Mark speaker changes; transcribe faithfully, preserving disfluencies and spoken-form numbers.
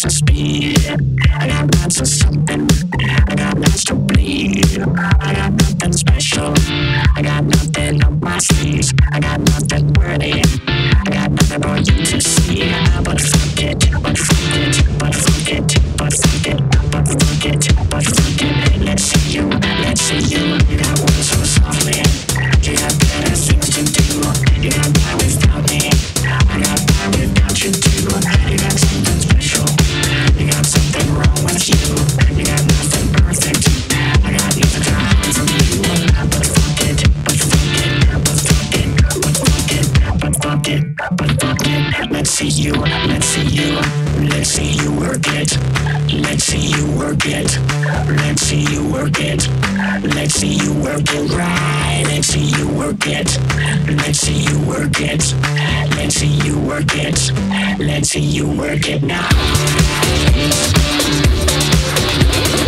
Speaker 1: lots of speed. I got lots of something. I got lots to bleed. I got nothing special. I got nothing up my sleeves. I got nothing worthy. I got nothing for you to see. But fuck it, but fuck it, but fuck it, but fuck it, but fuck it, but fuck it. Let's see you, let's see you. You got words so softly. You got better things to do. You got by without me. I got by without you too. You got something special. You got something wrong with you. You got nothing perfect. I got nothing to hide from you. But fuck it, but fuck it, but fuck it, but fuck it, but fuck it, but fuck it. Let's see you, let's see you, let's see you work it. Let's see you work it. Let's see you work it. Let's see you work it right. Let's see you work it. Let's see you work it. Let's see you work it. Let's see you work it now.